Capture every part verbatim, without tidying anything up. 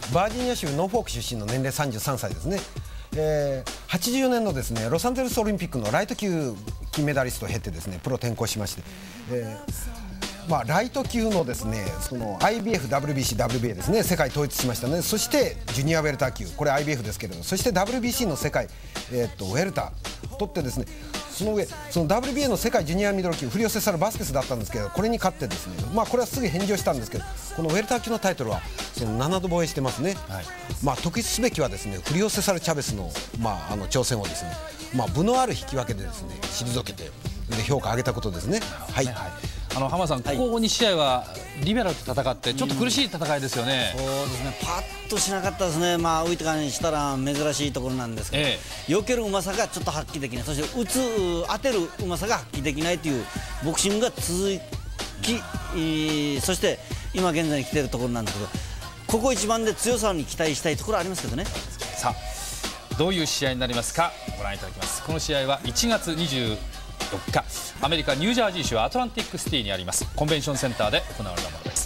バージニア州ノーフォーク出身の年齢さんじゅうさんさいですね。えー、はちじゅうよねんのですねロサンゼルスオリンピックのライト級金メダリストを経てですねプロ転向しまして、えーまあ、ライト級のですねその アイビーエフ、ダブリュービーシー、ダブリュービーエー ですね世界統一しましたね。そしてジュニアウェルター級、これ アイビーエフ ですけれども、そして ダブリュービーシー の世界、えー、っとウェルター取ってですね、その上その ダブリュービーエー の世界ジュニアミドル級フリオセサル・バスケスだったんですけど、これに勝ってですね、まあこれはすぐ返上したんですけど、このウェルター級のタイトルはそのななど防衛してますね。はい、まあ特筆すべきはですねフリオセサル・チャベスのまああの挑戦をですね、まあ分のある引き分けでですね退けてで評価上げたことですね。はい。はい、 あの浜田さん、ここに試合はリベラルと戦ってちょっと苦しい戦いですよね。 そうですね、パッとしなかったですね。まあウイテカにしたら珍しいところなんですけど、ええ、避けるうまさがちょっと発揮できない、そして打つ当てるうまさが発揮できないというボクシングが続き、そして今現在に来ているところなんですけど、ここ一番で強さに期待したいところありますけどね。 さあどういう試合になりますかご覧いただきます。この試合はいちがつにじゅうよっかアメリカニュージャージー州アトランティックシティにありますコンベンションセンターで行われたものです。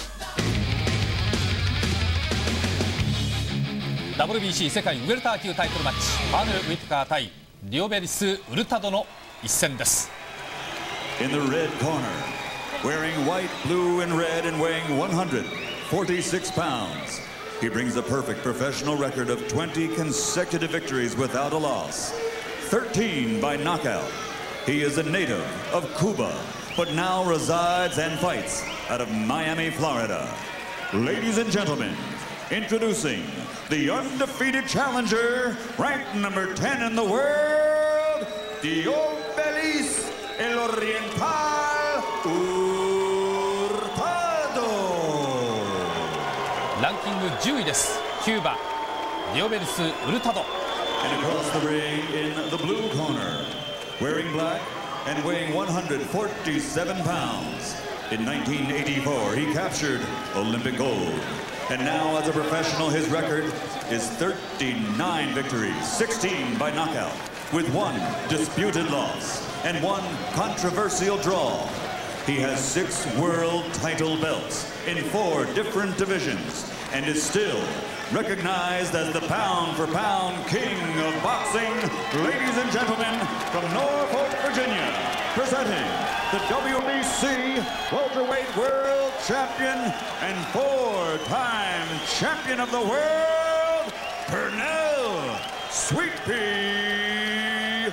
ダブリュービーシー 世界ウェルター級タイトルマッチ、バーネル・ウィテカー対リオベリス・ウルタドの一戦です。 In the red corner, wearing white, blue and red and weighing one hundred forty-six pounds, he brings a perfect professional record of twenty consecutive victories without a loss, thirteen by knockout. He is a native of Cuba, but now resides and fights out of Miami, Florida. Ladies and gentlemen, introducing the undefeated challenger, ranked number ten in the world, Diobelis El Oriental Hurtado. ランキングじゅういです。キューバディオベリス・ウルタド。 And across the ring in the blue corner, wearing black and weighing one hundred forty-seven pounds. In nineteen eighty-four, he captured Olympic gold. And now, as a professional, his record is thirty-nine victories, sixteen by knockout, with one disputed loss and one controversial draw. He has six world title belts in four different divisions and is still recognized as the pound-for-pound king of boxing. Ladies and gentlemen, from Norfolk, Virginia, presenting the W B C welterweight world champion and four-time champion of the world, Pernell Sweet Pea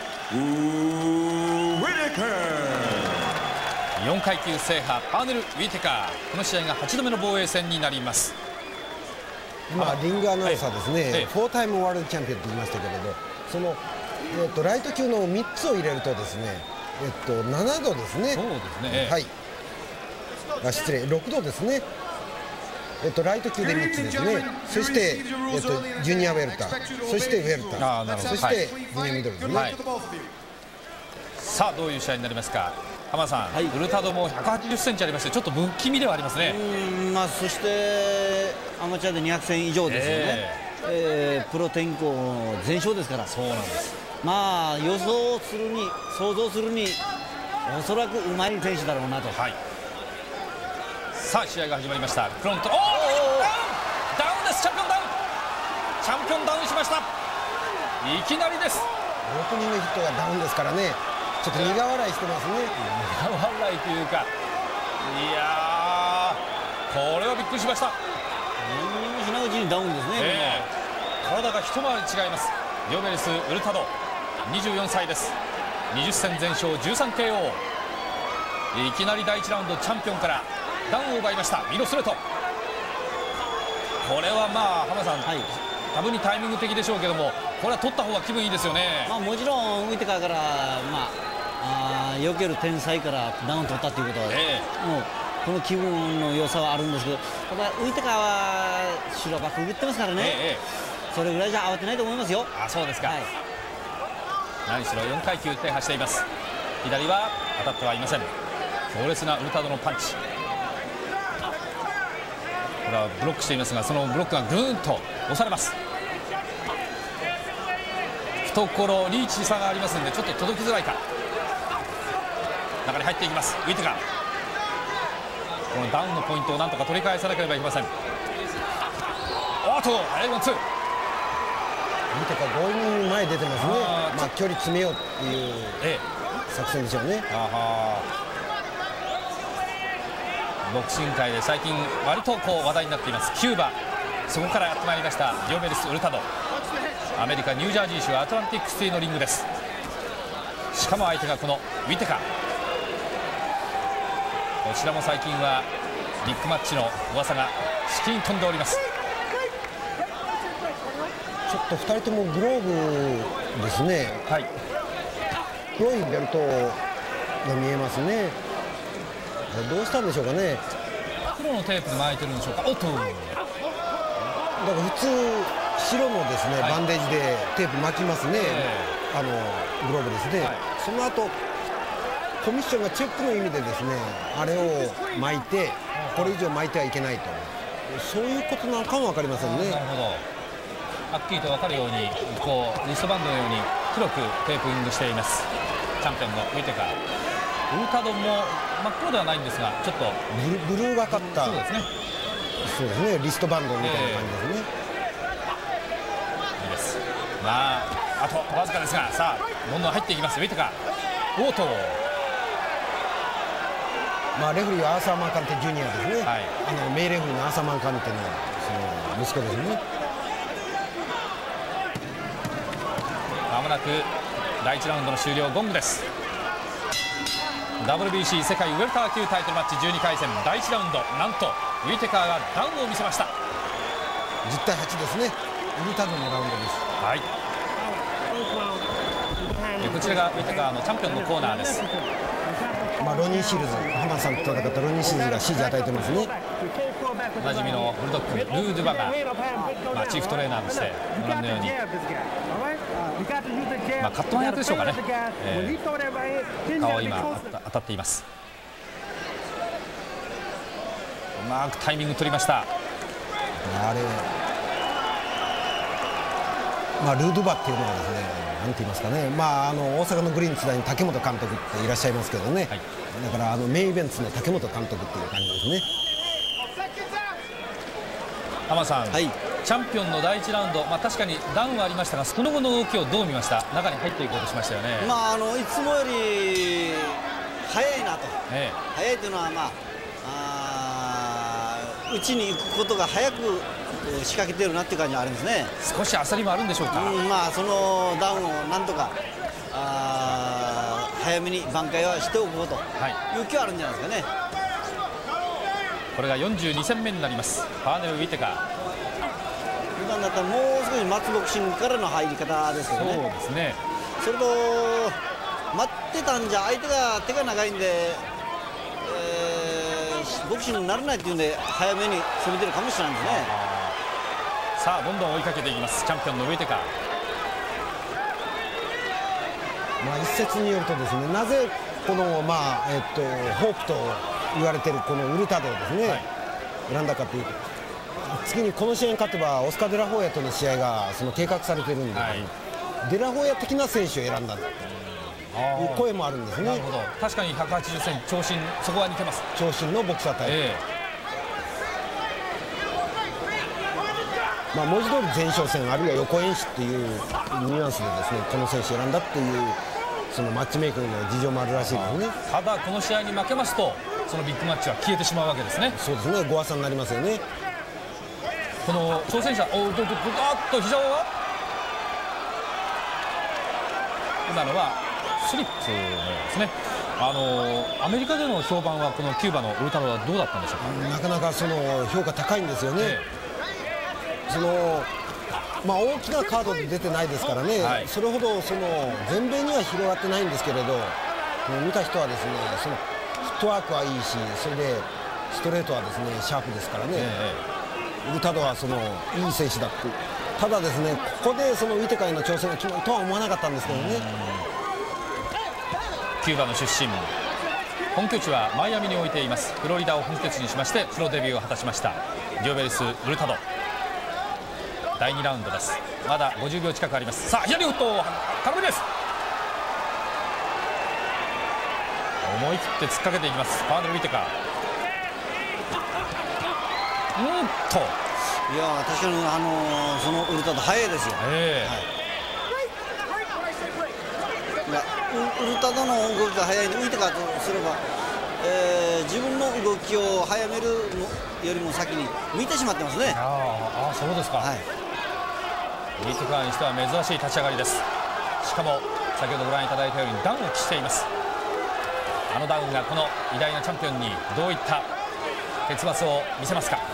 Whitaker. よんかい級制覇パーネル・ウィテカー、この試合がはちどめの防衛戦になります。 今リングアナウンサーですね、はい、フォータイムワールドチャンピオンと言いましたけれど、その、えー、とライト級のみっつを入れるとですね、えっと、ななどですね。 そうですね、 はい、あ失礼ろくどですね。えっと、ライト級でみっつですね。そして、えっと、ジュニアウェルター、そしてウェルター、そしてジュニアミドルですね。はい、 さあどういう試合になりますか浜田さん。はい、ウルタドもひゃくはちじゅっセンチありまして、ちょっと不気味ではありますね。 うん、まあ、そしてアマチュアでにひゃくせん以上ですよね。えーえー、プロ転向全勝ですから。 そうなんです。 まあ予想するに想像するにおそらくうまい選手だろうなと。 はい、さあ試合が始まりました。フロント、おおダウンです。チャンピオンダウン、チャンピオンダウンしました。いきなりです。 ろくにんのヒットがダウンですからね、ちょっと苦笑いしてますね。 苦笑いというか、いやーこれはびっくりしました。 何もしないうちにダウンですね、 えー、体が一回り違います。ディオベリス・ウルタドにじゅうよんさいです。にじゅっせん全勝 じゅうさんケーオー。 いきなりだいいちラウンドチャンピオンからダウンを奪いました。ミドストレート、これはまあ浜田さん、はい、多分にタイミング的でしょうけども、これは取った方が気分いいですよね。 まあもちろんウィテカーからまああ避ける天才からダウン取ったということは、えー、もうこの気分の良さはあるんですけど、ただウィテカーは白バック打ってますからね、えー、それぐらいじゃ慌てないと思いますよ。 あ、そうですか。はい、何しろよんかい級制覇しています。左は当たってはいません。強烈なウルタドのパンチ、これはブロックしていますが、そのブロックがぐーんと押されます。懐リーチ差がありますのでちょっと届きづらいか。中に入っていきますウィテカー。このダウンのポイントをなんとか取り返さなければいけません。 と速いワンツー。 見てか強引に前出てますね。まあ距離詰めようっていう作戦でしょうね。 あはボクシング界で最近割とこう話題になっていますキューバ、そこからやってまいりましたリオベルス・ウルタド。アメリカニュージャージー州アトランティックシティのリングです。しかも相手がこのウィテカ。こちらも最近はビッグマッチの噂が至近飛んでおります。 ちょっとふたりともグローブですね。 はい、 黒いベルトが見えますね。どうしたんでしょうかね。 黒のテープで巻いてるんでしょうか。おっと、だから普通白のですね、はい、バンデージでテープ巻きますね、えー、あのグローブですね、はい、その後コミッションがチェックの意味でですねあれを巻いてこれ以上巻いてはいけないと、そういうことなのかも分かりませんね。 なるほど、はっきりと分かるようにこうリストバンドのように黒くテーピングしていますチャンピオンのウィテカ。ウルタドも真っ黒ではないんですがちょっとブルーがかった、 そうですね、 そうですね、リストバンドみたいな感じですね、 えー、いいです。まああとわずかですが、さあどんどん入っていきますウィテカ。オート、 まあレフリーはアーサー・マンカンテジュニアですね、はい、あの名レフリーのアーサー・マンカンテのその息子ですね。 まもなくだいいちラウンドの終了、ゴングです。 ダブリュービーシー 世界ウェルター級タイトルマッチじゅうにかい戦だいいちラウンド、なんとウィテカーがダウンを見せました。 じゅうたいはちですね、ウルタドのラウンドです。 はい、こちらがウィテカーのチャンピオンのコーナーです。 まあロニー・シールズ、浜田さんと戦ったロニー・シールズが指示与えてますね。 おなじみのブルドッグルー・ドゥバが、まあ、チーフトレーナーとしてご覧のように、まあ、カットマン役でしょうかね、えー、顔を今当たっています。うまくタイミング取りました。 あれ、まあ、ルードゥバっていうのはですね、なんて言いますかね、まあ、あの大阪のグリーン時代に竹本監督っていらっしゃいますけどね、はい、だからあのメインイベントの竹本監督っていう感じですね。 浜さん、 はい、 チャンピオンのだいいちラウンド、まあ、確かにダウンはありましたが、その後の動きをどう見ました？中に入っていこうとしましたよね。 まあ、あのいつもより早いなと、ええ、早いというのは、まあ、あうちに行くことが早く仕掛けてるなっていう感じはあるんですね。 少し焦りもあるんでしょうか。 うん、まあ、そのダウンをなんとかあ早めに挽回はしておこうという気はあるんじゃないですかね。 これがよんじゅうに戦目になります、パーネル・ウィテカー。 普段だったらもう少し松ボクシングからの入り方ですけどね。 そうですね。 それと待ってたんじゃ相手が手が長いんで、えー、ボクシングにならないっていうんで早めに攻めてるかもしれないですね。 さあどんどん追いかけていきますチャンピオンのウィテカー。 まあ一説によるとですね、なぜこのまあえっとホープと言われているこのウルタドをですね、はい、選んだかというと、次にこの試合に勝てばオスカー・デラホーヤとの試合がその計画されているんで、はい、デラホーヤ的な選手を選んだという声もあるんですね。 なるほど、確かにひゃくはちじゅっセンチ長身、そこは似てます。 長身のボクサータイプ、えーまあ、文字通り前哨戦あるいは横演習っていうニュアンスでですねこの選手を選んだっていうそのマッチメイクの事情もあるらしいですね。 ただこの試合に負けますとそのビッグマッチは消えてしまうわけですね。 そうですね、ごわさになりますよね。 この挑戦者、おっとっと膝は今のはスリップのようですね。あのアメリカでの評判はこのキューバのウルタドはどうだったんでしょうか。 なかなかその評価高いんですよね。ええ、そのまあ大きなカードで出てないですからね、はい、それほどその全米には広がってないんですけれど、見た人はですねそのフットワークはいいし、それでストレートはですねシャープですからね、ええ、ウルタドはそのいい選手だって。ただですねここでそのウィテカへの挑戦が決まるとは思わなかったんですけどね。 キューバの出身、本拠地はマイアミに置いています。フロリダを本拠地にしましてプロデビューを果たしましたリオベルス・ウルタド。だいにラウンドです。まだごじゅうびょう近くあります。さあ左フット空振りです。思い切って突っかけていきますパーネル・ウィテカー。うんといや確かに、あのー、そのウルタド速いですよ、 えーはい、いやウルタドの動きが速いんで、浮いてからとすれば、えー、自分の動きを早めるよりも先に見てしまってますね。 ああ、そうですか、はい、ウィテカーにしては珍しい立ち上がりです。しかも先ほどご覧いただいたようにダウンを期しています。あのダウンがこの偉大なチャンピオンにどういった結末を見せますか。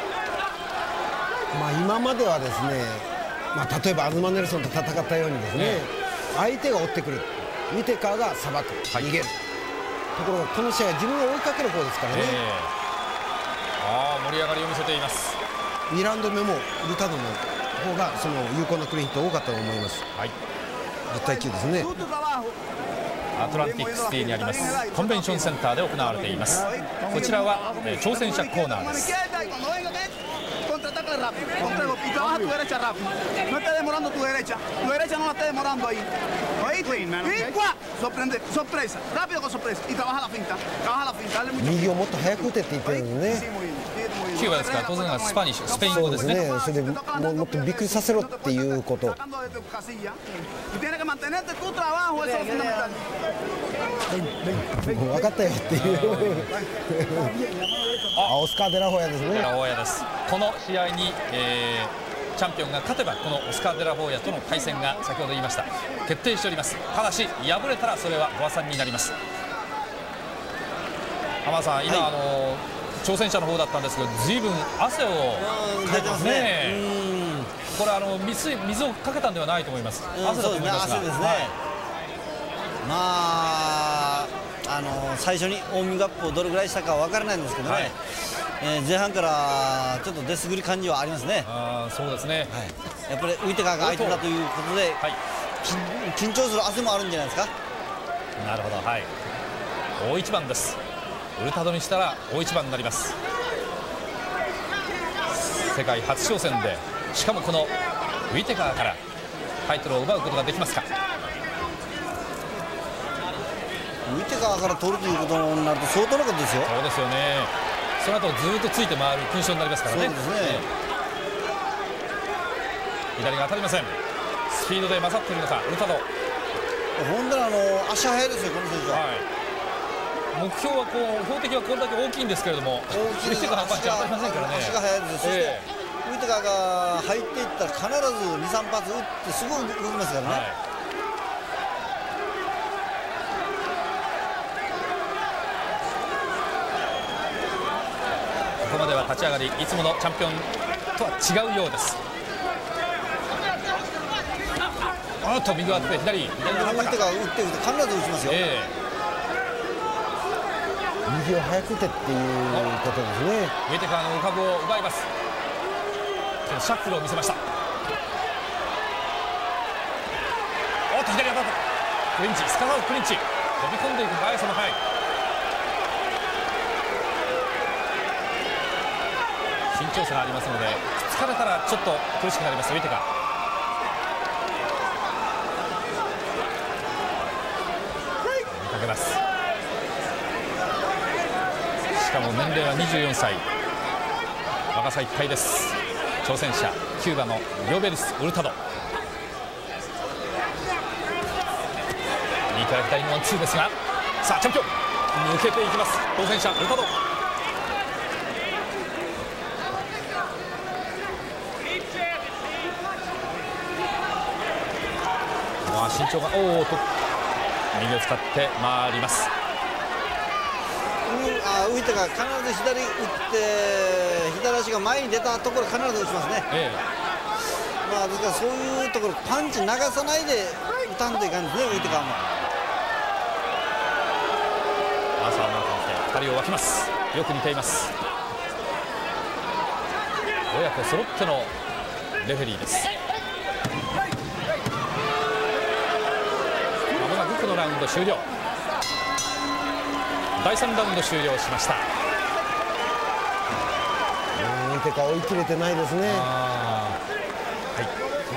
まあ今まではですね、まあ、例えばアズマネルソンと戦ったようにですね、ね、相手が追ってくる、ウィテカーがさばく、はい、逃げる、ところがこの試合は自分が追いかける方ですからね、えー、あ盛り上がりを見せています。 にラウンド目もウルタドの方がその有効なクリーンヒット多かったと思います。 はい、 じゅったいきゅうですね。 アトランティックシティにありますコンベンションセンターで行われています。こちらは、えー、挑戦者コーナーです。 y trabaja tu derecha rápido. No estés demorando tu derecha. Tu derecha no la estés demorando ahí. ¿Oíste? Y ¡guau! Sorprende, sorpresa. Rápido con sorpresa. Y trabaja la finta. Trabaja la finta. Dale mucho. 右をもっと早く打てって言ってるのね。 キューバですから当然がスパニッシュ、スペイン語ですね。 それでももっとびっくりさせろっていうこと。分かったよっていうあ、オスカー・デラホヤですね。 デラホヤです。この試合に、えー、チャンピオンが勝てばこのオスカー・デラホヤとの対戦が先ほど言いました決定しております。ただし敗れたらそれはご破算になります。浜田さん、今、はい、あの挑戦者の方だったんですけど、ずいぶん汗をかいてますね。これあの 水, 水をかけたんではないと思います。汗だと思いますが、 ですね、はい、まああの最初にウォーミングアップをどれぐらいしたかは分からないんですけどね、はい、えー、前半からちょっと出過ぎる感じはありますね。 あそうですね、 はい、やっぱりウィテカーが相手だということで、はい、緊張する汗もあるんじゃないですか。 なるほど、はい、大一番です。ウルタドにしたら大一番になります。世界初挑戦で、しかもこのウィテカーからタイトルを奪うことができますか。 ウィテカーから取るということになると相当なことですよ。 そうですよね。その後ずっとついて回る勲章になりますからね。そうですね、左が当たりません。スピードで勝っているのかウルタド。 本当にあの足速いですよこの選手は。はい、 目標はこう標的はこれだけ大きいんですけれども、ウィテカーのパンチ当たりませんからね。 足が速いです。そして、えー、ウィテカーが入っていったら必ずにさん発打ってすごい動きますからね。はい、 ここまでは立ち上がりいつものチャンピオンとは違うようです。あっと右を当てて左左のウィテカー打ってると必ず打ちますよ。えー右を早く打てっていうことですね。 ウィテカーのお株を奪います。シャッフルを見せました。おっと左当たった。クリンチ、すかさずクリンチ、飛び込んでいく速さも速い。身長差がありますので疲れたらちょっと苦しくなりますウィテカー。追いかけます。しかも年齢はにじゅうよんさい、若さいっぱいです。挑戦者キューバのリオベルス・ウルタド。右から左のワンツーですが、さあチャンピオン抜けていきます。挑戦者ウルタド。まあ身長がおおと右を使って回ります。 あウィテカー必ず左打って左足が前に出たところ必ず打ちますね。ええ、まあですからそういうところパンチ流さないで打たんといかんですねウィテカーも。 アーサー・マーティンでふたりを分けます。よく似ています。親子揃ってのレフェリーです。まもなくこのラウンド終了。だいさんラウンド終了しました。 ウィテカー追い切れてないですね。はい、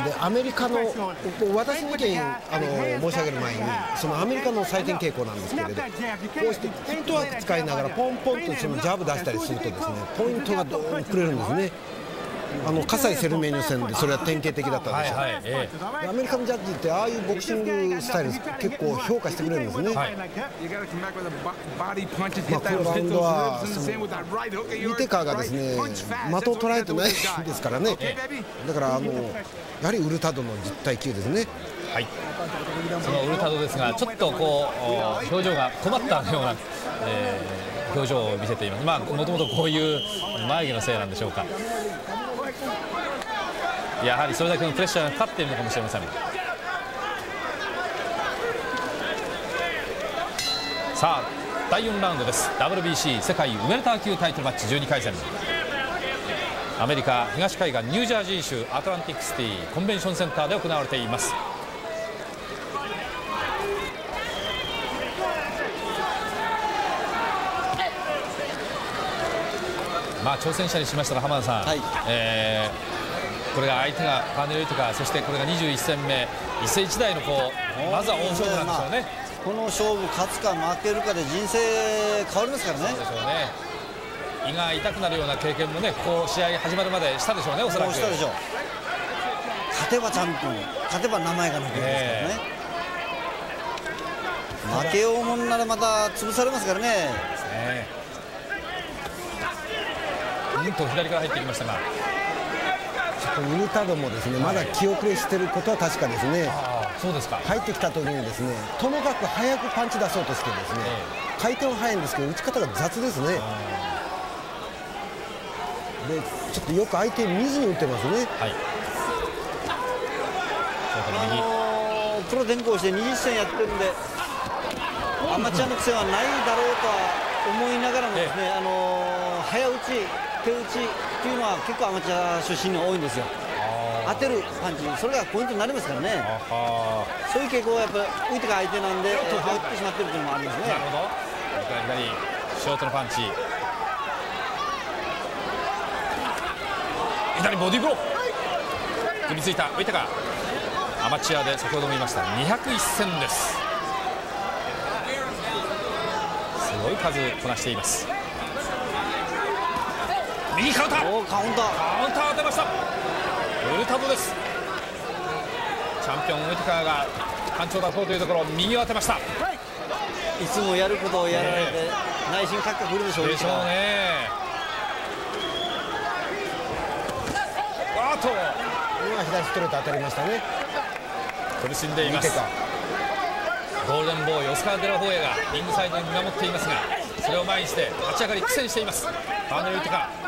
でアメリカの私の意見あの申し上げる前にそのアメリカの採点傾向なんですけれど、こうしてフットワーク使いながらポンポンとそのジャブ出したりするとですねポイントがどうもくれるんですね。 あの葛西セルメーニョ戦でそれは典型的だったんですよ、はいはい、えー、アメリカのジャッジってああいうボクシングスタイル結構評価してくれるんですね、はい、まあ、このラウンドはそのウィテカーがですね的を捉えてないですからね、だからあのやはりウルタドのじゅうたいきゅうですね。 はい、そのウルタドですがちょっとこう表情が困ったような、えー、表情を見せています。まあもともとこういう眉毛のせいなんでしょうか。やはりそれだけのプレッシャーがかかっているのかもしれません。さあだいよんラウンドです。 ダブリュービーシー 世界ウェルター級タイトルマッチじゅうにかい戦、アメリカ東海岸ニュージャージー州アトランティックシティコンベンションセンターで行われています。まあ挑戦者にしましたが浜田さん、はい、えー、これが相手がカーネル・ウィテカー、そしてこれがにじゅういっせんめ、一世一代のこうまずは大勝負なんでしょうね。 この勝負勝つか負けるかで人生変わりますからね。 そうでしょうね。胃が痛くなるような経験もね、こう試合始まるまでしたでしょうね、おそらく。 したでしょう。勝てばチャンピオン、勝てば名前が残るんですからね、えー、負けようもんならまた潰されますからね。 うんと左から入ってきましたが、 ウルタドもですねまだ気遅れしていることは確かですね。 あ、そうですか。 入ってきた時にですねともかく早くパンチ出そうとしてですね、えー、回転は速いんですけど打ち方が雑ですね。でちょっとよく相手見ずに打ってますね。はい、 あのー、プロ転向してにじゅっせんやってるんでアマチュアの癖はないだろうとは思いながらもですね、ええ、あのー、早打ち手打ちっていうのは結構アマチュア出身が多いんですよ。当てるパンチ、それがポイントになりますからね。そういう傾向はやっぱり浮いてが相手なんで打ってしまってるというのもありますね。 なるほど。左ショートのパンチ、左ボディーブロー、組みついた浮いたか。アマチュアで先ほども言いましたにひゃくいっせんです。すごい数こなしています。右カウンター、 おカウンターカウンター当てました。ウルタドです。チャンピオンウィテカーが単調だそうというところ右を当てました。いつもやることをやられて、えー、内心カクカクくるでしょうでしょうね。あと今左ストレート当たりましたね。 苦しんでいます。ゴールデンボーイオスカー・デラホエがリングサイドに見守っていますが、それを前にして立ち上がり苦戦しています。カーネル・ウィテカー、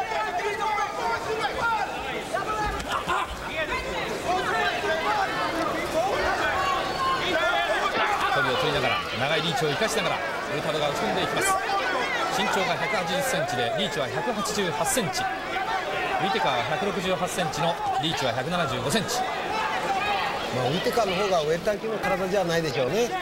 距離を取りながら長いリーチを生かしながらウルタドが打ち込んでいきます。身長がひゃくはちじゅっセンチでリーチはひゃくはちじゅうはちセンチ、ウィテカーはひゃくろくじゅうはちセンチのリーチはひゃくななじゅうごセンチ。 まあ、ウィテカーの方がウェルター級の体じゃないでしょうね、うん、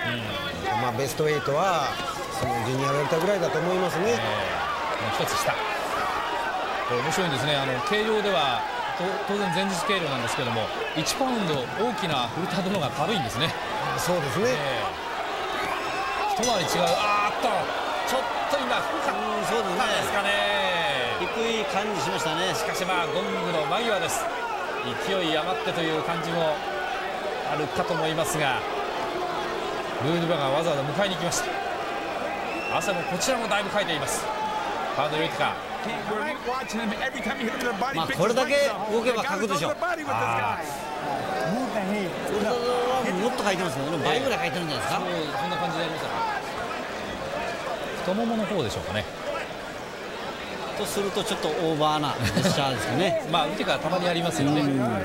まあ、ベストはちはそのジュニアウェルターぐらいだと思いますね。えー、一つ下、これ面白いんですね。あの軽量では当然前日軽量なんですけどもいちパウンド大きなウルタドの方が軽いんですね。 そうですね、 えー、一回り違う。あーっとちょっと今低かったですかね。 低い感じしましたね。 しかしまあゴングの間際です。勢い余ってという感じもあるかと思いますが、ルードバがわざわざ迎えに行きました。汗もこちらもだいぶかいています。カーネル・ウィテカー、 まあこれだけ動けば書くでしょう。ウルタドはもっと書いてますけどね、倍ぐらい書いてるんじゃないですか。 そう、そんな感じでありましたか。太ももの方でしょうかね。 とするとちょっとオーバーなジェスチャーですよね。 まあウィテカーたまにありますよね。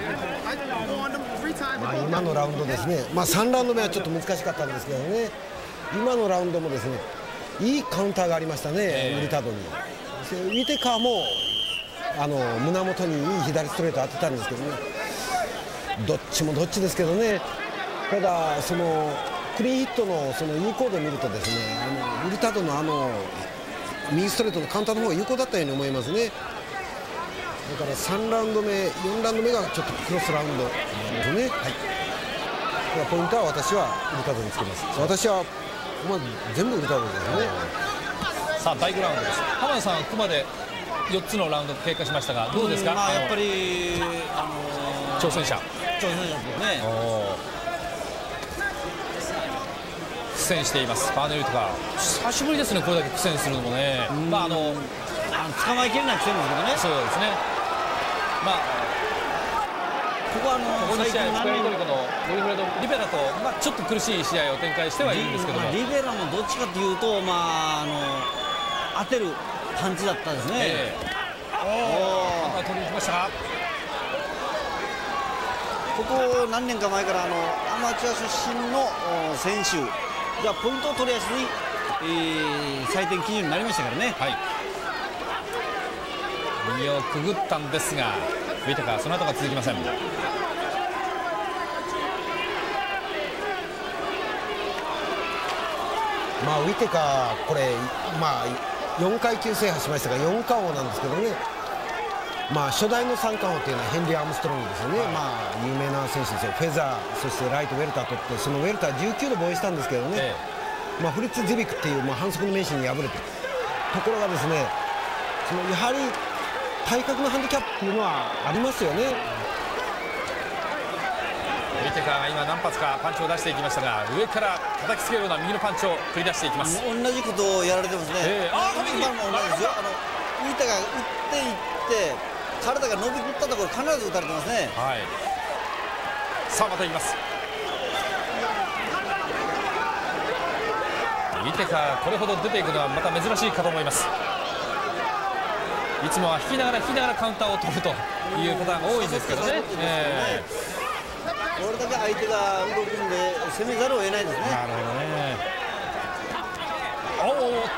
まあ今のラウンドですね、まあさんラウンド目はちょっと難しかったんですけどね、今のラウンドもですねいいカウンターがありましたね、えー、ウルタドに。ウィテカーもあの胸元にいい左ストレート当てたんですけどね、どっちもどっちですけどね。ただそのクリーンヒットのその有効度を見るとですね、あのウルタドのあの右ストレートのカウンターの方が有効だったように思いますね。だからさんラウンド目、よんラウンド目がちょっとクロスラウンドですね。はい、ポイントは私はウルタドにつけます。私は、まあ、全部ウルタドですね。 さあ第ごラウンドです。浜田さん、ここまでよっつのラウンド経過しましたが、どうですか？ まあやっぱりあの挑戦者挑戦者ですね。 苦戦していますファーネルとか。久しぶりですね、これだけ苦戦するのもね。まああのあの捕まえきれない苦戦ですけどね。 そうですね。まあここはあのここに試合スクエアトリコのウィルフレド・リベラと、まあ、ちょっと苦しい試合を展開してはいるんですけども、 リベラもどっちかというと、まあ、あの当てるパンチだったですね。 えー、おお、取りに行きましたが、 ここ何年か前からあのアマチュア出身の選手がポイントを取りやすい、えー、採点基準になりましたからね。 はい、右をくぐったんですが、ウィテカーその後が続きません。 まあウィテカーこれまあよんかい級制覇しましたがよんかん王なんですけどね。まあ初代の三冠王というのはヘンリー・アームストロングですよね。はい、まあ有名な選手ですよ。フェザー、そしてライト、ウェルター取って、そのウェルターじゅうきゅうで防衛したんですけどね、ええ、まあフリッツ・ジビックっていう、まあ、反則の名手に敗れて、ところがですね、そのやはり体格のハンディキャップっていうのはありますよね。 ウィテカーが今何発かパンチを出していきましたが、上から叩きつけるような右のパンチを繰り出していきます。 同じことをやられてますね。えー、ああ、今も同じですよ。あのウィテカーが打っていって体が伸びきったところ必ず打たれてますね。 はい、さあまたいきます。ウィテカーこれほど出ていくのはまた珍しいかと思います。いつもは引きながら引きながらカウンターを取るというパターンが多いんですけどね。 これだけ相手が動くんで攻めざるを得ないですね。 なるほどね。おお、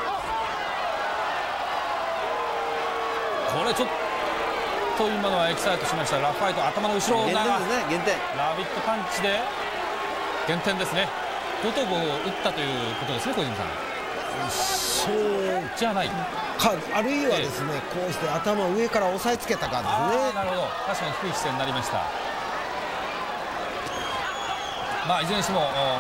これちょっと今のはエキサイトしました。ラファイト頭の後ろを減点ですね。減点。 ラビットパンチで減点ですね。後頭部を打ったということですね、小泉さん。そうじゃないか、あるいはですね、ええ、こうして頭を上から押さえつけたかですね。 なるほど、確かに低い姿勢になりました。まあいずれにしても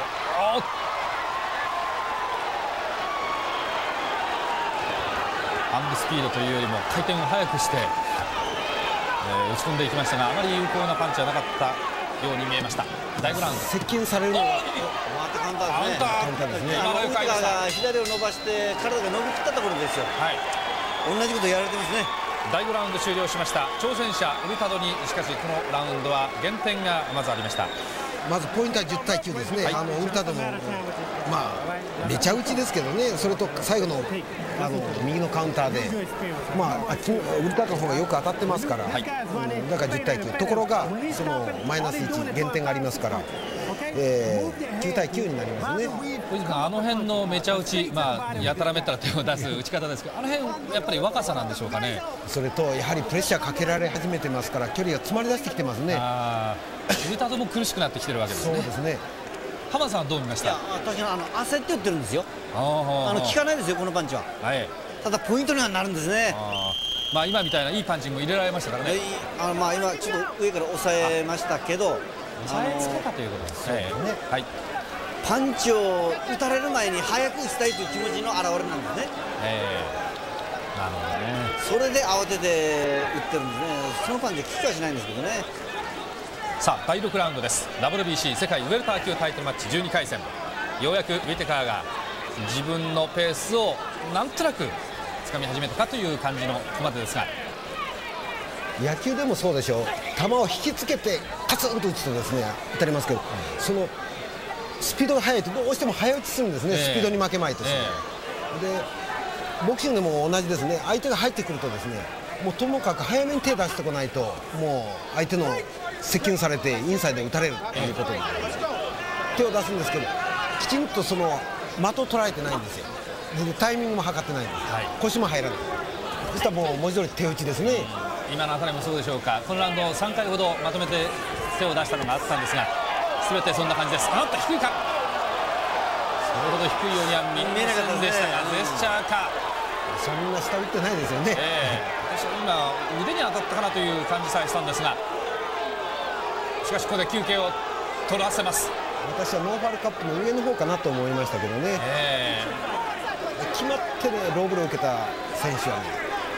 ハンドスピードというよりも回転を速くして、えー、打ち込んでいきましたが、あまり有効なパンチはなかったように見えました。第ごラウンド接近されるのが回ってカウンターですね。カウンターですね。ウィテカーが左を伸ばして体が伸びきったところですよ。はい、同じことやられてますね。 第ごラウンド終了しました。挑戦者ウルタドにしかしこのラウンドは減点がまずありました。 まずポイントはじゅうたいきゅうですね。はい、あのウルタドのまあめちゃ打ちですけどね、それと最後のあの右のカウンターで、まあウルタドの方がよく当たってますから、はい、うん、だからじゅうたいきゅう。ところがそのマイナスいち減点がありますから、えー、きゅうたいきゅうになりますね。 小泉さん、あの辺のめちゃ打ち、まあやたらめったら手を出す打ち方ですけど、あの辺やっぱり若さなんでしょうかね。 それとやはりプレッシャーかけられ始めてますから、距離が詰まり出してきてますね。 ウルタドも苦しくなってきてるわけですね。 そうですね。 浜田さんはどう見ました？いや、 確かにあの焦って打ってるんですよ。あの効かないですよ、このパンチは。はい、ただポイントにはなるんですね。あ、 まあ今みたいないいパンチも入れられましたからね。 あのまあ今ちょっと上から押さえましたけど、 押さえつけたということですね。はい。 パンチを打たれる前に早く打ちたいという気持ちの表れなんですね。ええ、なるほどね。 それで慌てて打ってるんですね。そのパンチは効きはしないんですけどね。 さあだいろくラウンドです。 ダブリュービーシー 世界ウェルター級タイトルマッチじゅうにかい戦、ようやくウィテカーが自分のペースをなんとなく掴み始めたかという感じのここまでですが、 野球でもそうでしょう。球を引きつけてカツンと打つとですね当たりますけど、うん、そのスピードが速いとどうしても早打ちするんですね、えー、スピードに負けまいとして、えー、でボクシングでも同じですね。相手が入ってくるとですね、もうともかく早めに手出してこないと、もう相手の接近されてインサイドで打たれるということになります。手を出すんですけど、きちんとその的を捉えてないんですよ。でタイミングも測ってないんです、はい、腰も入らない。そしたらもう文字通り手打ちですね。 今のあたりもそうでしょうか。このラウンドさんかいほどまとめて手を出したのがあったんですが、全てそんな感じです。あっと低いか、それほど低いようには見えませんでしたが、ジェスチャーか。 そんな下打ってないですよね。 えー、私は今腕に当たったかなという感じさえしたんですが、しかしここで休憩を取らせます。 私はノーファルカップの上の方かなと思いましたけどね、えー、決まってねローブルを受けた選手はね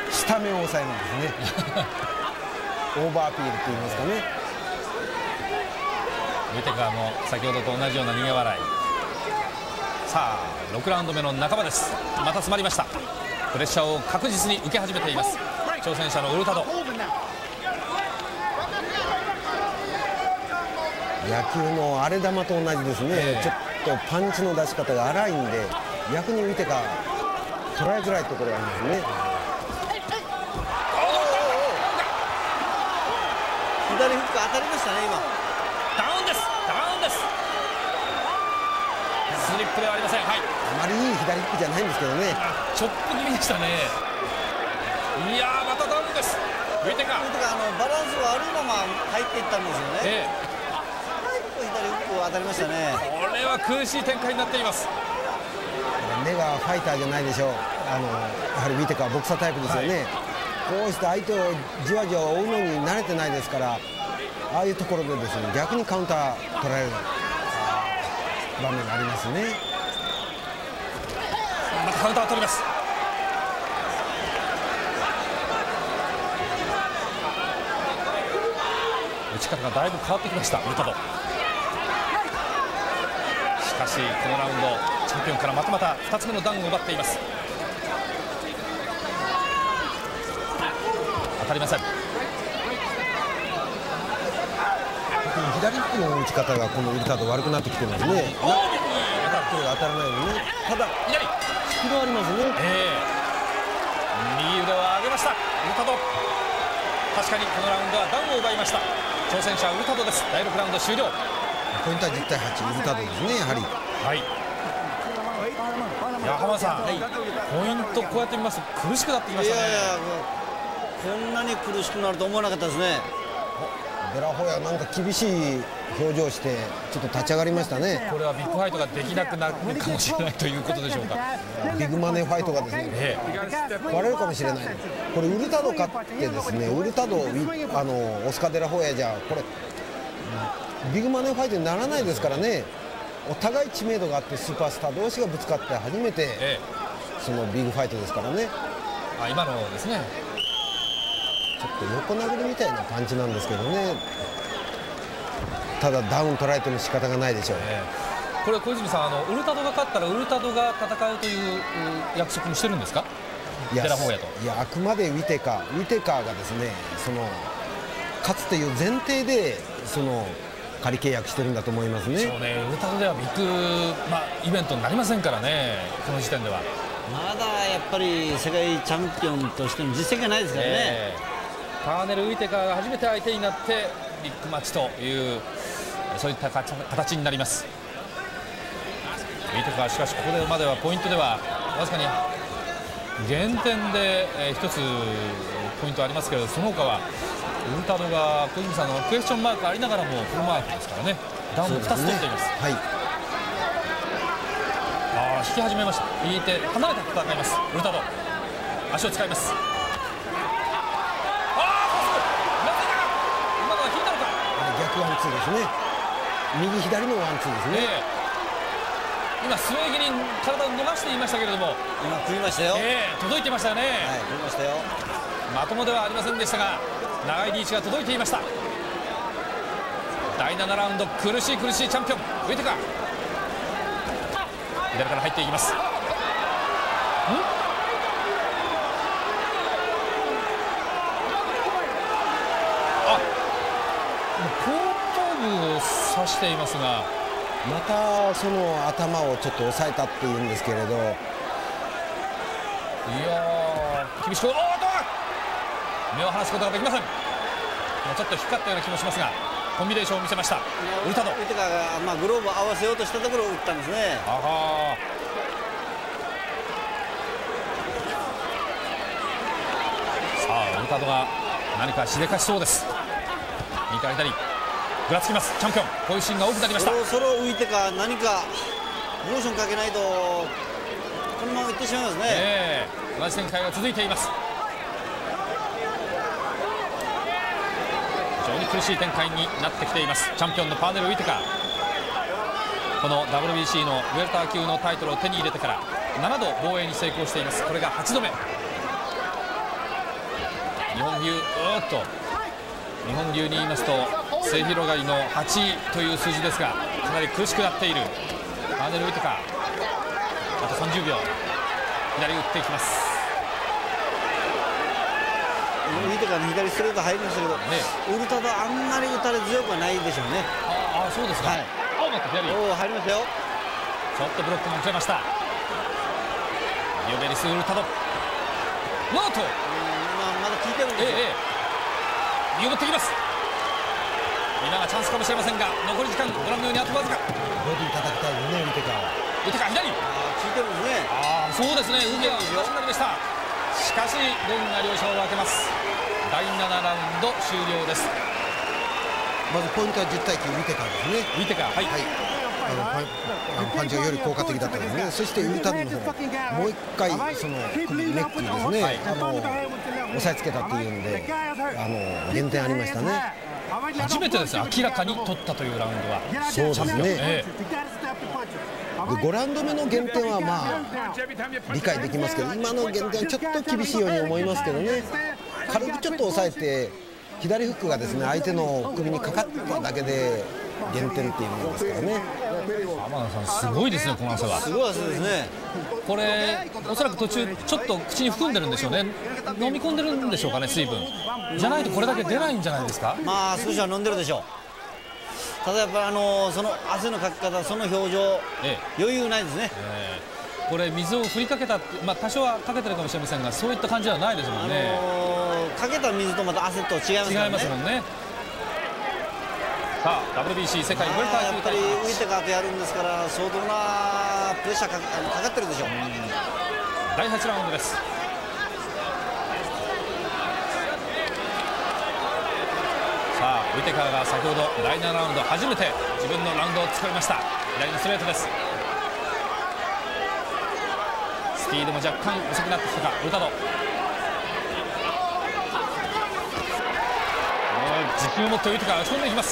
下目を抑えるんですねオーバーピールって言いますかね。 ウィテカーも先ほどと同じような逃げ笑い。さあろくラウンド目の半ばです。また詰まりました。プレッシャーを確実に受け始めています挑戦者のウルタド。 野球の荒れ球と同じですね、えー、ちょっとパンチの出し方が荒いんで逆にウィテカー捉えづらいところがありますね。 左フック当たりましたね今。 ダウンです。ダウンです。スリップではありません。はい、 あまりいい左フックじゃないんですけどね。 チョップ気味でしたね。いやーまたダウンです。ウィテカーウィテカーあのバランス悪いまま入っていったんですよね、ええ、左フック当たりましたね。 これは苦しい展開になっています。 目がファイターじゃないでしょう。あのやはりウィテカーはボクサータイプですよね、はい、こうして相手をじわじわ追うのに慣れてないですから、ああいうところでですね逆にカウンター取られる場面がありますね。 またカウンターを取ります。打ち方がだいぶ変わってきましたウルタド。しかしこのラウンドチャンピオンからまたまたふたつめのダウンを奪っています。当たりません。 左フックの打ち方がこのウルタド悪くなってきてますね。当たらないのね。ただ左スピードありますね、 えー、右腕を上げましたウルタド。確かにこのラウンドはダウンを奪いました。挑戦者ウルタドです。だいろくラウンド終了。 ポイントはじゅうたいはちウルタドですねやはり。 はい、いや浜田さん、はい、ポイントこうやって見ますと苦しくなってきましたね。いやいやこんなに苦しくなると思わなかったですね。 デラホヤなんか厳しい表情してちょっと立ち上がりましたね。 これはビッグファイトができなくなるかもしれないということでしょうか。 ビッグマネーファイトがですね、ええ、壊れるかもしれない。これウルタド勝ってですねウルタドあのオスカ・デラホヤじゃこれビッグマネーファイトにならないですからね。お互い知名度があってスーパースター同士がぶつかって初めて、ええ、そのビッグファイトですからね。 あ今のですねちょっと横殴りみたいなパンチなんですけどね。ただダウン取られても仕方がないでしょう、えー、これ小泉さんあのウルタドが勝ったらウルタドが戦うという約束にしてるんですか。 いやデラホヤと。 いやあくまでウィテカーウィテカーがですねその勝つという前提でその仮契約してるんだと思いますね。 そうねウルタドではビッグ、まあ、イベントになりませんからねこの時点では。 まだやっぱり世界チャンピオンとしての実績がないですからね、えー、カーネル・ウィテカーが初めて相手になってビッグマッチというそういった形になります。ウィテカーしかしここまではポイントではわずかに減点で、えー、ひとつポイントありますけれどその他はウルタドが小泉さんのクエスチョンマークありながらもフルマークですからねダウンをふたつ取っています。はい、あ引き始めました。引いて離れて戦いますウルタド。足を使います。ああなぜだ今のは引いたのか。 逆ワンツーですね。右左のワンツーですね、えー、今末木に体を伸ばしていましたけれども今食いましたよ、 えー、届いてましたよね。はい食いましたよ。 まともではありませんでしたが長いリーチが届いていました。だいななラウンド苦しい苦しいチャンピオンウィテカー左から入っていきます。んあ後頭部を刺していますがまたその頭をちょっと押さえたっていうんですけれどいやー厳しくおーっと目を離すことができません。ちょっと光ったような気もしますがコンビネーションを見せましたウルタド。 ウルタドが、まあ、グローブを合わせようとしたところを打ったんですね。あはさあウルタドが何かしでかしそうです。右から左ぐらつきますチャンピオン。こういうシーンが多くなりました。 そろそろ浮いてか何かモーションかけないとこのままいってしまいますね、 えー、同じ展開が続いています。非常に苦しい展開になってきていますチャンピオンのパーネル・ウィテカー。この ダブリュービーシー のウェルター級のタイトルを手に入れてからななど防衛に成功しています。これがはちどめ。 日本流うーっと日本流に言いますと末広がりのはちという数字ですがかなり苦しくなっているマーネル・ウィテカー。あとさんじゅうびょう左打っていきます。 ウィテカーの左ストレート入りましたけど、ね、ウルタドあんまり打たれ強くはないでしょうね。 ああそうですか。はい、あ待って左おお入りましたよ。 ちょっとブロックが遅れました。リオベリス・ウルタドノートまだ効いてるんですよ。ええ、見送ってきます。今がチャンスかもしれませんが残り時間ご覧のようにあとわずか。 ボディ叩きたいよねウィテカーは。 ウィテカー左。 あ効いてるんですね。 ああそうですね動きが良くなりました。しかしロンが両者を分けます。だいななラウンド終了です。 まずポイントはじゅうたいきゅうウィテカーですね。 ウィテカーはい、 はい、あのパンあのパンチがより効果的だったですね。そしてウルタドの方もう一回その首ネックにですね、はい、あの押さえつけたっていうんであの減点ありましたね。 初めてです明らかに取ったというラウンドは。 そうですね、ええ、でごラウンド目の減点はまあ理解できますけど今の減点はちょっと厳しいように思いますけどね。軽くちょっと押さえて左フックがですね相手の首にかかっただけで減点っていうんですからね。 天野さんすごいですねこの汗は。 すごい汗ですね。 これおそらく途中ちょっと口に含んでるんでしょうね。飲み込んでるんでしょうかね水分じゃないとこれだけ出ないんじゃないですか。 まあ少しは飲んでるでしょう。ただやっぱりあのその汗のかき方その表情、ええ、余裕ないですね。ええ、これ水を振りかけたまあ多少はかけてるかもしれませんがそういった感じではないですもんね。 あのー、かけた水とまた汗と違いますからね。 違いますもんね。さあ ダブリュービーシー 世界ウェルター級大会、 やっぱりウィテカーとやるんですから相当なプレッシャーか か, かかってるでしょう。 だいはちラウンドです。さあウィテカーが先ほどだいななラウンド初めて自分のラウンドを作りました。左のストレートです。スピードも若干遅くなってきたかウルタド。自信を持ってウィテカーが打ち込んでいきます。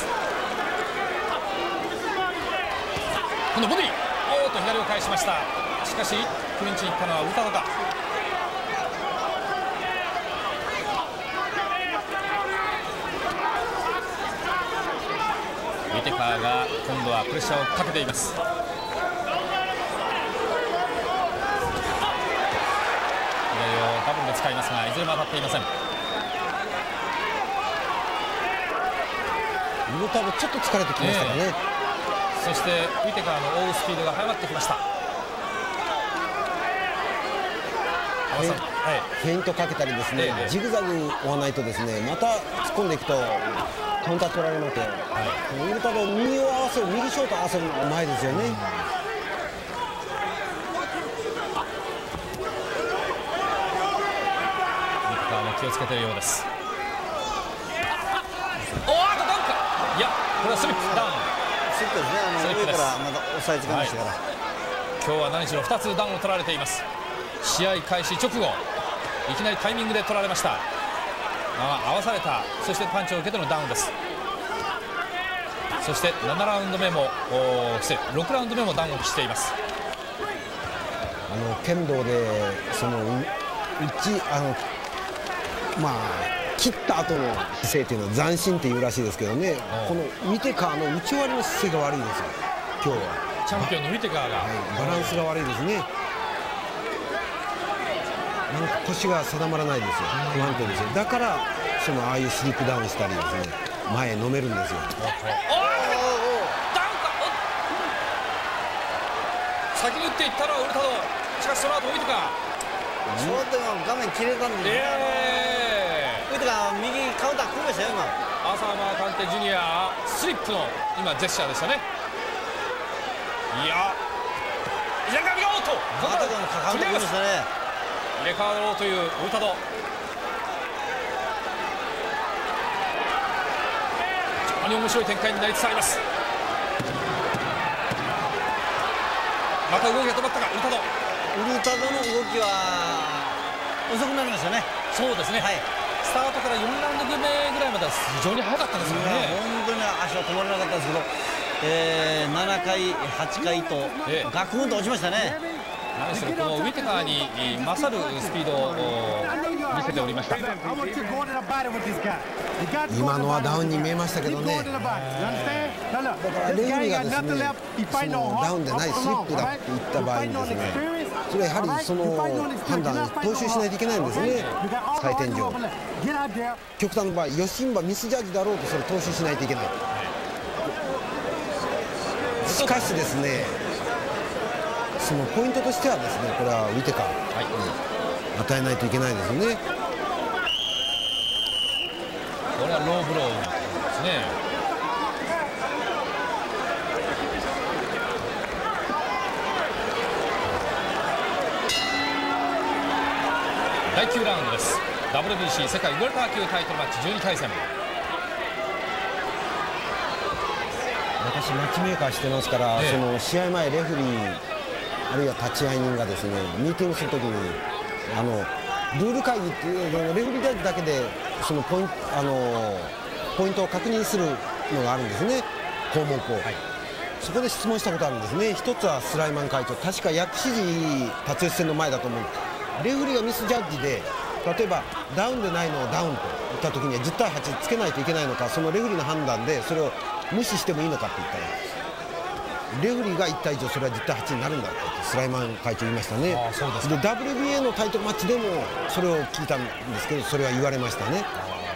今度ボディおーっと左を返しました。しかしクリンチに行ったのはウルタドか。ウィテカーが今度はプレッシャーをかけています。左をダブルで使いますがいずれも当たっていません。 ウルタドちょっと疲れてきましたかね。えーそしてウィテカーの追うスピードが速まってきました。 フェイン、はい、フェイントかけたりですね、ええ、ジグザグ追わないとですねまた突っ込んでいくとカウンター取られまして、はい、ウルタド右を合わせる右ショート合わせるのがうまいですよね。ウィテカーも気をつけているようです。おーっとダウンか。いやこれはスリップダウン。 スリップですね。あの上からまだ押さえつけましたから、はい、 今日は何しろふたつダウンを取られています。試合開始直後いきなりタイミングで取られました。あ合わされた。そしてパンチを受けてのダウンです。そしてななラウンド目も失礼ろくラウンド目もダウンをしています。 あの剣道でそのうちあのまあ切った後の姿勢というのは斬新っていうらしいですけどね、このウィテカーの打ち終わりの姿勢が悪いですよ今日は。 チャンピオンのウィテカーが、 はい、バランスが悪いですね。なんか腰が定まらないですよ。不安定ですよ。だからそのああいうスリップダウンしたりですね前へ飲めるんですよ。 おおダウンか。先に打っていったのはウルタド。しかしその後ウィテカーちょうど画面切れたんですよ、えー、ウィテカー右カウンター組みましたよ今。 アーサー・マーカンテ・ジュニアスリップの今ジェスチャーでしたね。いや左から見ろとまたこのカウンター組みましたね。 入れ替わろうというウルタド。非常に面白い展開になりつつあります。また動きが止まったかウルタド。 ウルタドの動きは遅くなりましたね。 そうですね、はい、スタートからよんラウンド目ぐらいまでは非常に速かったですよね。 本当に足は止まらなかったですけど、えー、ななかいはちかいと、えー、ガクンと落ちましたね。 何しろこのウィテカーに勝るスピードを見せておりました。 今のはダウンに見えましたけどね。だからレフェリーがですね、そのダウンでないスリップだって言った場合にですね、それはやはりその判断踏襲しないといけないんですね、採点上。極端の場合、ヨシンバミスジャッジだろうとそれ踏襲しないといけない。しかしですね、そのポイントとしてはですね、これはウィテカー、はい、うん、与えないといけないですよね。 これはローブローですね。だいきゅうラウンドです。 ダブリュービーシー 世界ウェルター級タイトルマッチじゅうにかい戦。 私マッチメーカーしてますから、ええ、その試合前レフェリーあるいは立会人がですねミーティングするときにあのルール会議っていうレフェリーだけでそのポイントあのポイントを確認するのがあるんですね、項目を、はい、そこで質問したことあるんですね。一つはスライマン会長、確か薬師寺達吉戦の前だと思う。レフェリーがミスジャッジで例えばダウンでないのをダウンと言ったときにはじゅうたいはちつけないといけないのか、そのレフェリーの判断でそれを無視してもいいのかって言ったら、レフェリーがいちたいいちをそれはじゅうたいはちになるんだってスライマン会長言いましたね。で ダブリュービーエー のタイトルマッチでもそれを聞いたんですけど、それは言われましたね。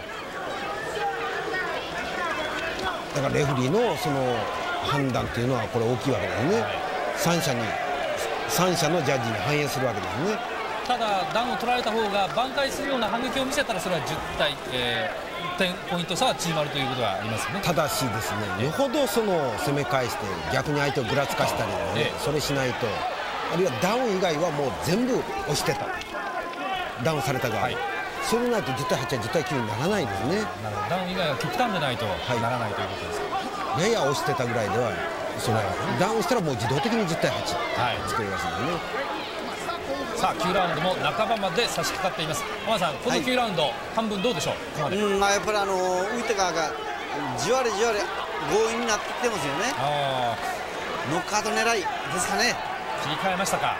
だからレフェリーのその判断っていうのはこれ大きいわけですね。三者に三者のジャッジに反映するわけですね。 ただダウンを取られた方が挽回するような反撃を見せたらそれはじゅったい、えー、点ポイント差は縮まるということがありますよね。 ただしですね、よほどその攻め返して逆に相手をぐらつかしたり、ね、それしないと、あるいはダウン以外はもう全部押してた、ダウンされた側、はい、それないとじゅうたいはちはじゅうたいきゅうにならないですね。 なるほど、ダウン以外は極端でないとならないということですか。 はい、やや押してたぐらいではそのダウンしたらもう自動的にじゅうたいはち作りますのでね。 さあきゅうラウンドも半ばまで差し掛かっています。浜田さん、このきゅうラウンド、はい、半分どうでしょう。ここまで、 うん、まあやっぱりあのウィテカーがじわりじわり強引になってきてますよね。あノックアウト狙いですかね。 切り替えましたか。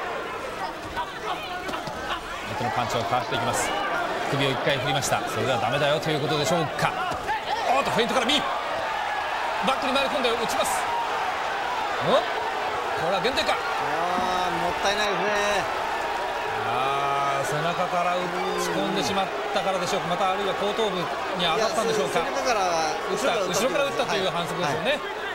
相手のパンチをかわしていきます。首をいっかい振りました。それではダメだよということでしょうか。おっとフェイントから右バックに回り込んで打ちます。おっこれは限定か。 ああもったいないですね。 あ背中から打ち込んでしまったからでしょうか。またあるいは後頭部に当たったんでしょうか。 だから後ろから打ったという反則ですよね。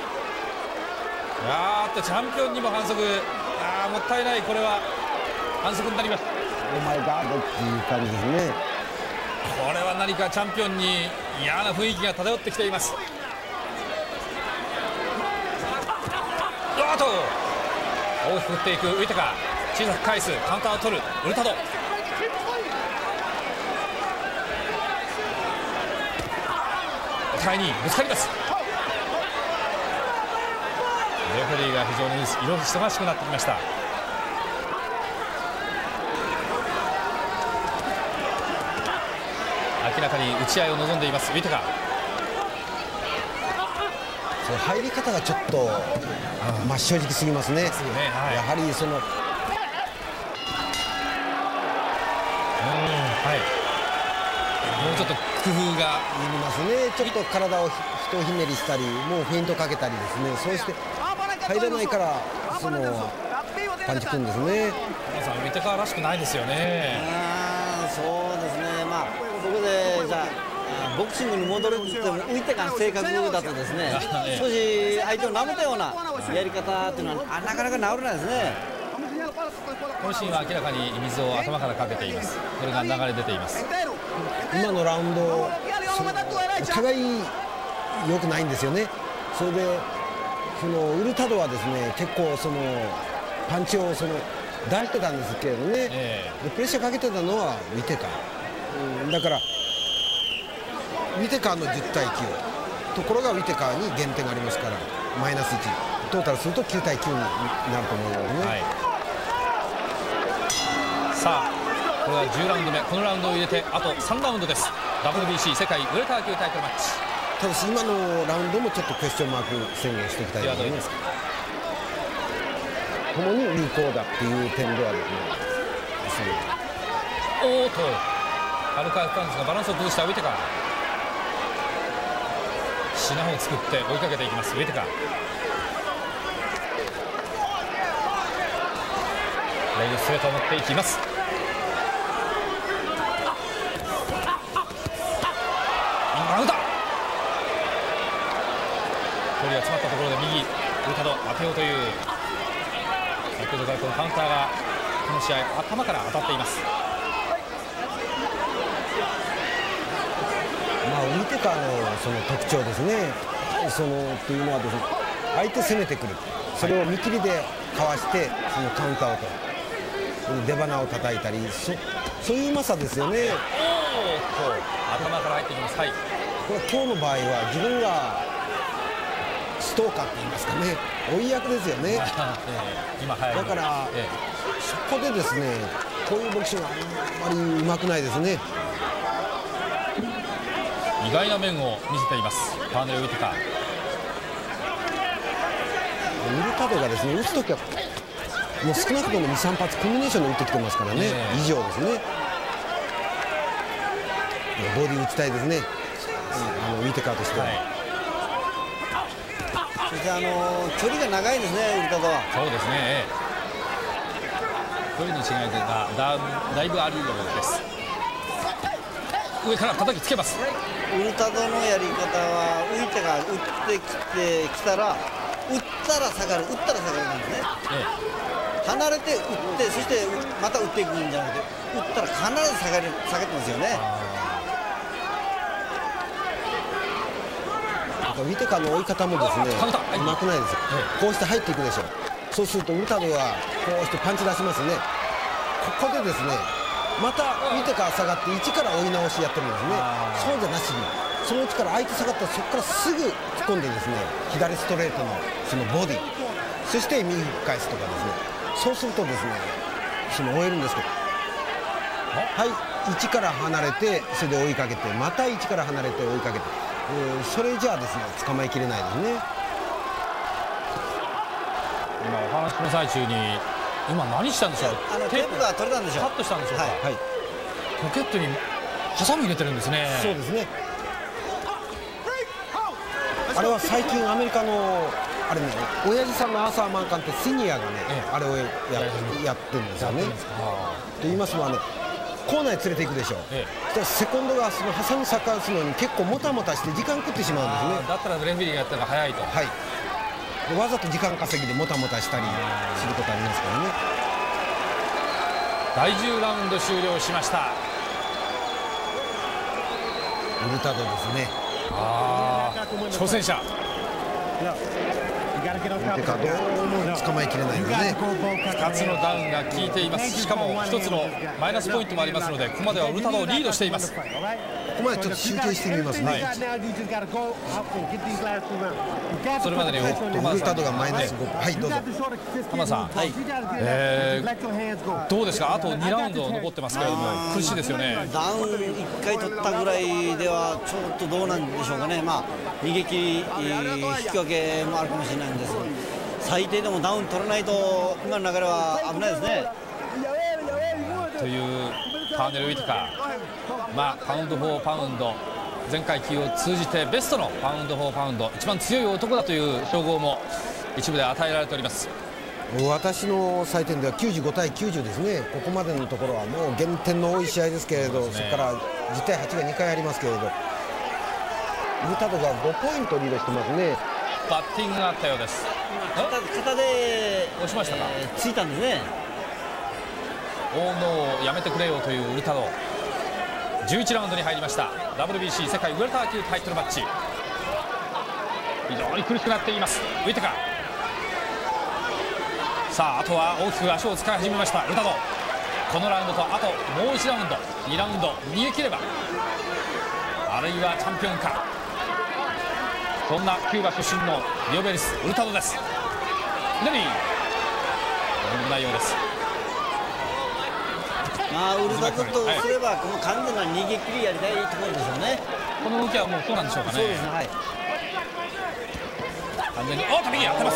あーっとチャンピオンにも反則。あーもったいない、これは反則になります。 オーマイガードっていう感じですね。 これは何かチャンピオンに嫌な雰囲気が漂ってきています。おっと大きく振っていくウィテカー、小さく返す、カウンターを取るウルタド。お互いにぶつかります。レフェリーが非常に色忙しくなってきました。明らかに打ち合いを望んでいますウィテカー。 その入り方がちょっとまあ正直すぎますね。やはりそのもうちょっと工夫がいりますね。ちょっと体をひとひねりしたり、もうフェイントかけたりですね。そうして入らないからそのパンチくんですね。 皆さんウィテカーらしくないですよね。 あそうですね。まあここでじゃあボクシングに戻るって言ってもウィテカーの性格だとですね少し相手を舐めたようなやり方っていうのはなかなか治らないですね。 このシーンは明らかに水を頭からかけています。これが流れ出ています。 今のラウンドお互い良くないんですよね。それでそのウルタドはですね結構そのパンチをその出してたんですけれどね、えー、でプレッシャーかけてたのはウィテカー、うん、だからウィテカーのじゅうたいきゅうところがウィテカーに減点がありますからマイナスいちトータルするときゅうたいきゅうになると思うのでね、はい、 さあこれはじゅうラウンド目、このラウンドを入れてあとさんラウンドです。 ダブリュービーシー 世界ウェルター級タイトルマッチ。 ただし今のラウンドもちょっとクエスチョンマーク宣言しておきたいと思います。ともに有効だっていう点ではですね、 おーと軽くやったんですがバランスを崩したウィテカー、品を作って追いかけていきますウィテカー。レイルスへと持っていきます。イングランド距離が詰まったところで右ウルタド当てようという、先ほどからこのカウンターがこの試合頭から当たっています。 まあ、ウィテカーのその特徴ですね、そのというのはですね、相手攻めてくる、それを見切りでかわしてそのカウンターをと出花を叩いたり、そそういううまさですよね。 おーっと頭から入ってきます。はい、 これ今日の場合は自分がストーカーって言いますかね、追い役ですよね。 今だから、ええ、そこでですね、こういうボクシングはあんまりうまくないですね。 意外な面を見せていますパーネル・ウィテカー。 ウルタドがですね、打つときはもう少なくともにさん発コンビネーションで打ってきてますからね、えー、以上ですね。ボディ打ちたいですね、あのウィテカーとしては。はい、 そしてあの距離が長いですね、ウルタドは。 そうですね、距離の違いが だ, だいぶあるようです。上から叩きつけます。 ウルタドのやり方はウィテカー打ってきてきたら打ったら下がる、打ったら下がるなんですね。ええ、離れて打って、そしてまた打っていくんじゃなくて、打ったら必ず下がる、下げてますよね。 ウィテカの追い方もですね、うまくないですよ。こうして入っていくでしょう。そうするとウルタドはこうしてパンチ出しますね。ここでですね、またウィテカ下がって一から追い直しやってるんですね。そうじゃなしに、そのうちから相手下がったらそこからすぐ突っ込んでですね、左ストレートのそのボディ、そして右返すとかですね、そうするとですね、その追えるんですけど、はい、一から離れてそれで追いかけて、また一から離れて追いかけて、えー、それじゃあですね捕まえきれないですね。 今お話の最中に今何したんでしょう。 あのテープが取れたんでしょう。 カットしたんでしょうか。 はい、 ポケットにハサミ入れてるんですね。 そうですね。あれは最近アメリカのあれね、親父さんのアーサー・マンカンってシニアがね、ええ、あれを や, やってるんですよね。と言いますのはね、コーナーに連れていくでしょう、ええ、セコンドがそのハサミ逆すのに結構もたもたして時間食ってしまうんですね。 だったらレフェリーがやった方が早いと。 はい、でわざと時間稼ぎでもたもたしたりすることありますからね。 だいじゅうラウンド終了しました。 ウルタドですね。 ああ、挑戦者ウルテカどうも捕まえきれないですね。 ふたつのダウンが効いています。しかもひとつのマイナスポイントもありますので、ここまではウルタドをリードしています。ここまでちょっと集計してみますね。はい、 それまでにウルタドがマイナスご。はい、どうぞ。 浜田さん、はい、えー、どうですか。あとにラウンド残ってますけれども苦しいですよね。 ダウンいっかい取ったぐらいではちょっとどうなんでしょうかね。まあ逃げ切り引き分けもあるかもしれないんです。最低でもダウン取らないと今の流れは危ないですね。 というパーネル・ウィテカー、まあ、パウンド・フォー・パウンド前階級を通じてベストのパウンド・フォー・パウンド一番強い男だという称号も一部で与えられております。 私の採点ではきゅうじゅうごたいきゅうじゅうですね。ここまでのところはもう減点の多い試合ですけれど、 そ, ね、そこからじゅうたいはちがにかいありますけれど、ウルタドがごポイントリードしてますね。 バッティングがあったようです。 肩で押しましたか、 えー、ついたんですね。 大野をやめてくれよというウルタド。じゅういちラウンドに入りました。 ダブリュービーシー 世界ウェルター級タイトルマッチ、非常に苦しくなっていますウィテカー。さあ、あとは大きく足を使い始めましたウルタド。このラウンドとあともういちラウンド、にラウンド逃げ切ればあるいはチャンピオンか、そんなキューバ出身のリオベリス・ウルタドです。レディー危ないようです。 まあウルタドとすれば、はい、この完全な逃げ切りやりたいところでしょうね。 この動きはもうそうなんでしょうかね。 そうですね、はい、 完全におっと右やってます。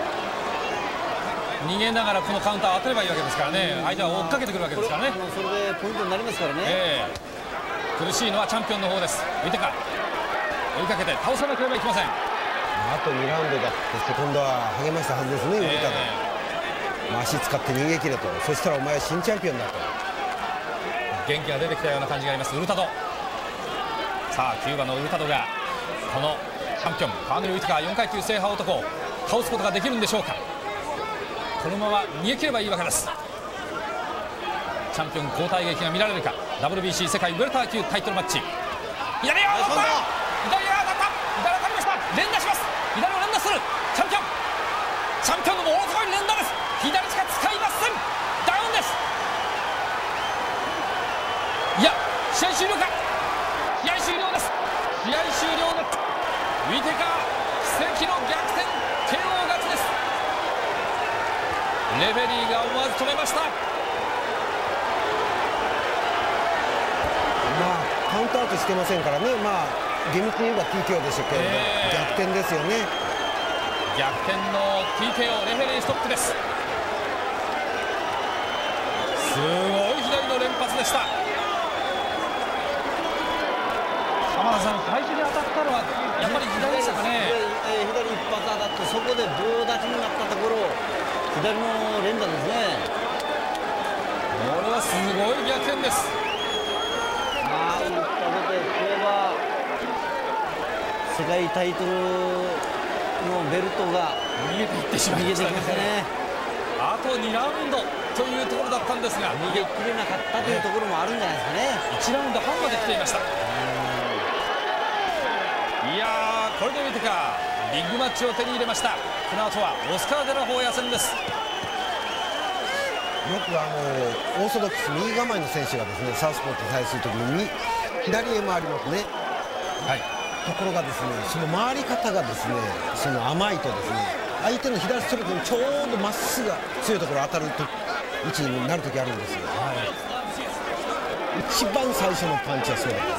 逃げながらこのカウンターを当てればいいわけですからね。相手は追っかけてくるわけですからね。 それでポイントになりますからね。えー苦しいのはチャンピオンの方です。ウィテカ追いかけて倒さなければいけません。 あとにラウンドだってセコンドは励ましたはずですね、ウィテカで、えー、足使って逃げ切れと、そしたらお前は新チャンピオンだと元気が出てきたような感じがあります。ウルタド、さあキューバのウルタドがこのチャンピオンパーネル・ウィテカよんかい級制覇男を倒すことができるんでしょうか。このまま逃げ切ればいいわけです。チャンピオン交代劇が見られるか。 ダブリュービーシー 世界ウェルター級タイトルマッチ。左が当たった、左が当たった、左当たりました。連打します。左を連打するチャンピオン、チャンピオンのものすごい連打です。左しか使いません。ダウンです。いや試合終了か。試合終了です。試合終了です。ウィテカ奇跡の逆転 ケーオー 勝ちです。レフェリーが思わず止めました。 まあカウントアウトしてませんからね、まあ厳密に言えば ティーケーオー でしたけれども、えー、逆転ですよね。 逆転の ティーケーオー、レフェリーストップです。すごい左の連発でした。浜田さん、最初に当たったのはやっぱり左でしたかね。 左、左一発当たって、そこで棒立ちになったところ、左の連打ですね。 これはすごい逆転です。 まあ、打ったことで、これは世界タイトルのベルトが逃げていってしまいましたね。あとにラウンドというところだったんですが、 逃げ切れなかったというところもあるんじゃないですかね。 いちラウンドはんまで来ていました。いやー、これで見てかビッグマッチを手に入れました。この後はオスカー・デラホーヤ戦です。 よくあのオーソドックス右構えの選手がですね、サウスポーと対するときに左へ回りますね。 はい。 ところがですね、その回り方がですね、その甘いとですね、相手の左ストレートにちょうどまっすぐ強いところ当たると位置になるときあるんですよ。はい、一番最初のパンチはそうだったんです。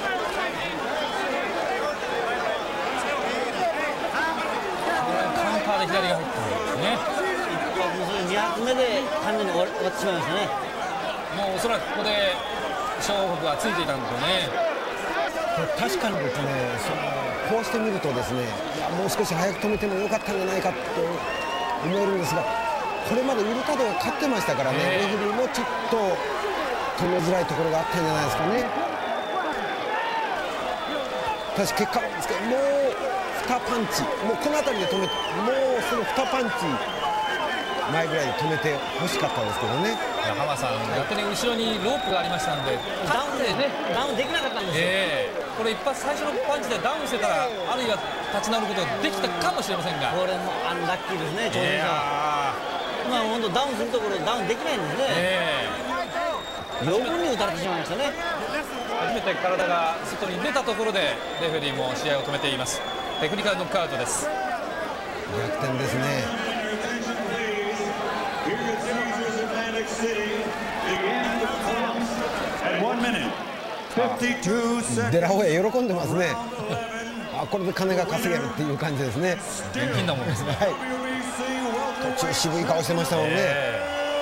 カウンターで左が入ったんですね。 にひゃくめで完全に終わってしまいましたね。 もうおそらくここで勝負がついていたんでしょうね。 確かにですね、そのこうしてみるとですね、いやもう少し早く止めてもよかったんじゃないかと思えるんですが、これまでウルタドが勝ってましたからね、レフェリーもちょっと止めづらいところがあったんじゃないですかね。私結果なんですけど、もうにパンチ、もうこの辺りで止めて、もうそのにパンチ前ぐらいで止めて欲しかったんですけどね。 浜田さん、逆に後ろにロープがありましたので、 ダウンでね、ダウンできなかったんですよ。 えー、これ一発最初のパンチでダウンしてたら、あるいは立ち直ることができたかもしれませんが、 これもアンラッキーですね、挑戦者は。まあ本当ダウンするところダウンできないんですね。えー、余分に打たれてしまいましたね。 初めて体が外に出たところでレフェリーも試合を止めています。テクニカルノックアウトです。 逆転ですね。デラホヤ喜んでますね。あ、これで金が稼げるっていう感じですね。 現金なもんですね。はい。 途中渋い顔してましたもんね。え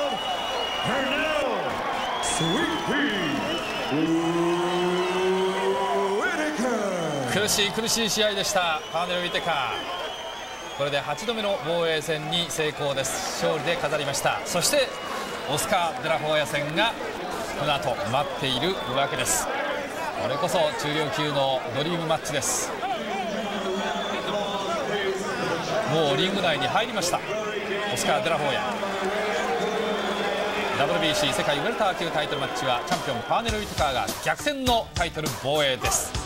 ー、苦しい苦しい試合でした。パーネル・ウィテカー、これではちどめの防衛戦に成功です。勝利で飾りました。そしてオスカー・デラホーヤ戦がこの後待っているわけです。これこそ中量級のドリームマッチです。もうリング内に入りました。オスカー・デラホーヤ、 ダブリュービーシー 世界ウェルター級タイトルマッチはチャンピオンパーネル・ウィテカーが逆転のタイトル防衛です。